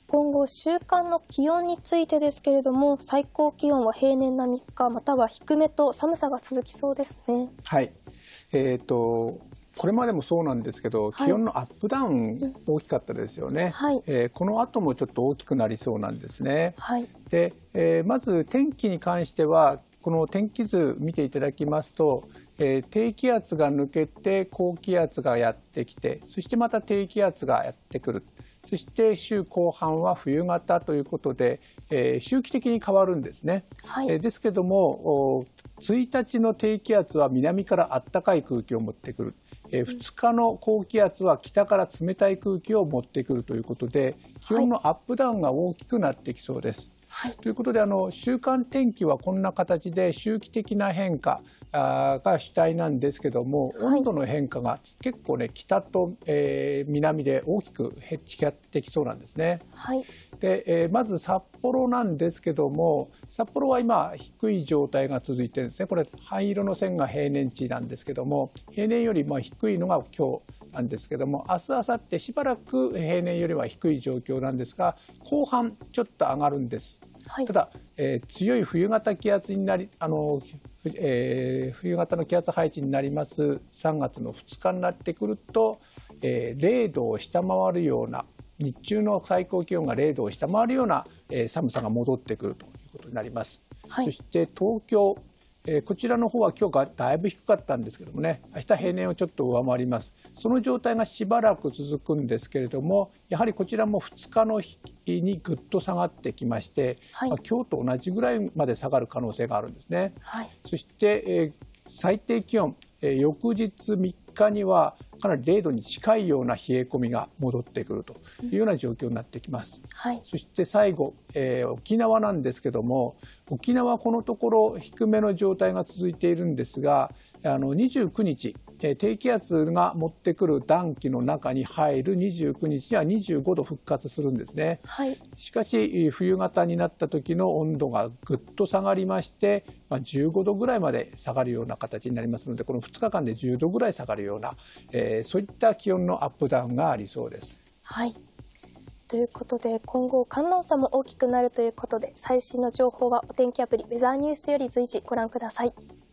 今後、週間の気温についてですけれども、最高気温は平年並みか、または低めと寒さが続きそうですね。 はい。これまでもそうなんですけど、気温のアップダウン大きかったですよね。 はい。 この後もちょっと大きくなりそうなんですね。 はい。 で、まず天気に関しては、この天気図見ていただきますと、低気圧が抜けて高気圧がやってきて、そしてまた低気圧がやってくる。そして週後半は冬型ということで、周期的に変わるんですね。 はい。 ですけども、1日の低気圧は南から暖かい空気を持ってくる。2日の高気圧は北から冷たい空気を持ってくるということで、気温のアップダウンが大きくなってきそうです。 はい、 ということで週間天気はこんな形で周期的な変化が主体なんですけども、温度の変化が結構ね北と、南で大きく違ってきそうなんですね。 はい、 で、まず札幌なんですけども、札幌は今低い状態が続いてるんですね。これ灰色の線が平年値なんですけども、平年より低いのが今日なんですけども、明日明後日しばらく平年よりは低い状況なんですが、後半ちょっと上がるんです。 はい、 ただ、強い冬型気圧になり冬型の気圧配置になります3月の2日になってくると、0度を下回るような、日中の最高気温が0度を下回るような、寒さが戻ってくるということになります。 はい、 そして東京、こちらの方は今日がだいぶ低かったんですけどもね、明日平年をちょっと上回ります。その状態がしばらく続くんですけれども、やはりこちらも2日の日にぐっと下がってきまして、 はい、 今日と同じぐらいまで下がる可能性があるんですね。 はい、 そして、最低気温、翌日3日にはかなり0度に近いような冷え込みが戻ってくるというような状況になってきます。 はい、 そして最後、沖縄なんですけども、沖縄はこのところ低めの状態が続いているんですが、29日、低気圧が持ってくる暖気の中に入る29日には25度復活するんですね。 はい、 しかし冬型になった時の温度がぐっと下がりまして、15度ぐらいまで下がるような形になりますので、この2日間で10度ぐらい下がるような、そういった気温のアップダウンがありそうです。 はい。ということで、今後寒暖差も大きくなるということで、最新の情報はお天気アプリウェザーニュースより随時ご覧ください。